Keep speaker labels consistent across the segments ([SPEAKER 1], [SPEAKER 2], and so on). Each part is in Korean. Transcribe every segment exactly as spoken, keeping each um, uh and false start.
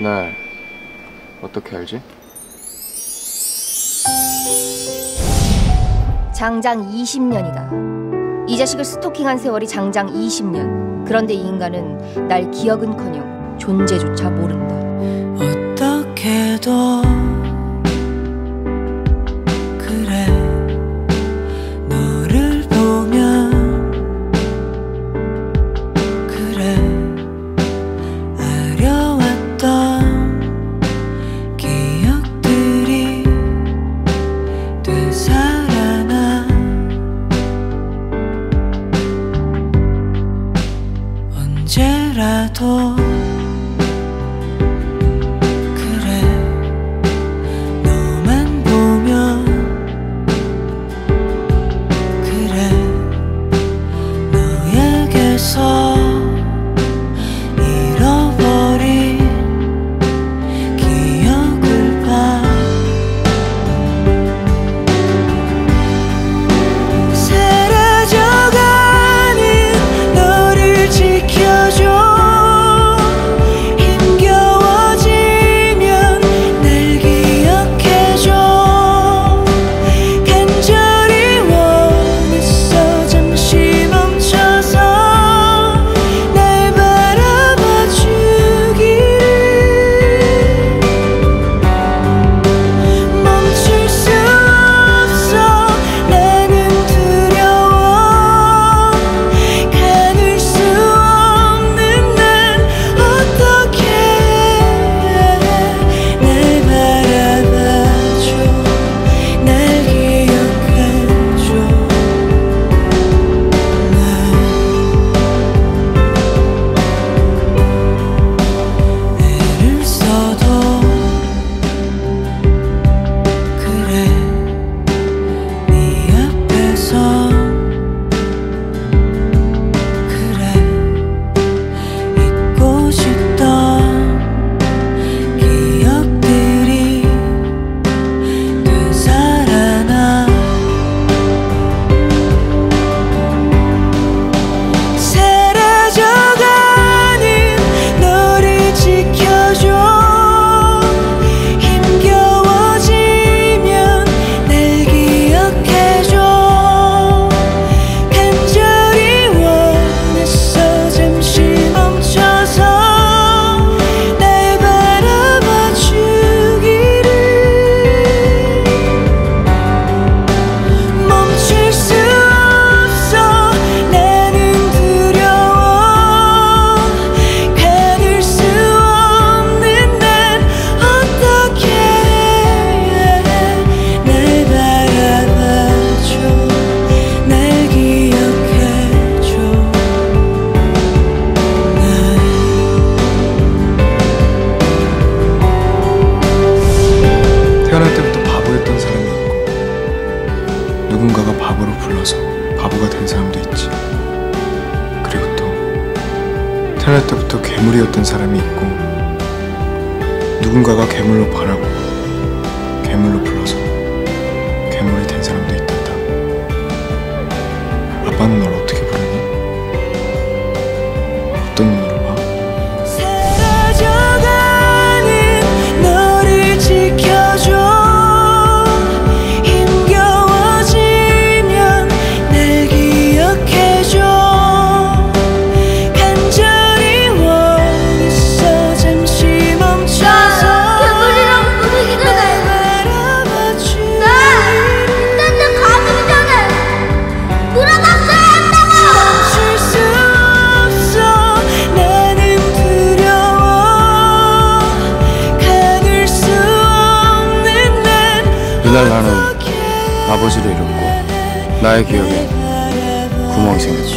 [SPEAKER 1] 그날 어떻게 알지?
[SPEAKER 2] 장장 이십 년이다. 이 자식을 스토킹한 세월이 장장 이십 년. 그런데 이 인간은 날 기억은커녕 존재조차 모른다.
[SPEAKER 3] 어떻게도 그래 너를 보면 그래 아려왔던 기억들이 되살아나 언제라도 잃어버린 기억을 봐 사라져가는 너를 지켜줘 힘겨워지면 날 기억해줘 간절히 원했어 잠시 멈춰서
[SPEAKER 1] 태어날 때부터 바보였던 사람이 있고 누군가가 바보로 불러서 바보가 된 사람도 있지. 그리고 또 태어날 때부터 괴물이었던 사람이 있고 누군가가 괴물로 바라고 괴물로 불러서 괴물이 된 사람도 있단다. 아빠는 널 어떻게 부르니? 어떤 눈으로 봐? 그날 나는 아버지를 잃었고 나의 기억에 구멍이 생겼다.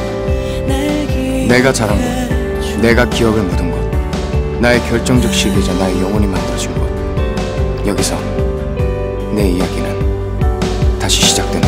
[SPEAKER 1] 내가 자란 것, 내가 기억을 묻은 것, 나의 결정적 시기이자 나의 영혼이 만들어진 것. 여기서 내 이야기는 다시 시작된다.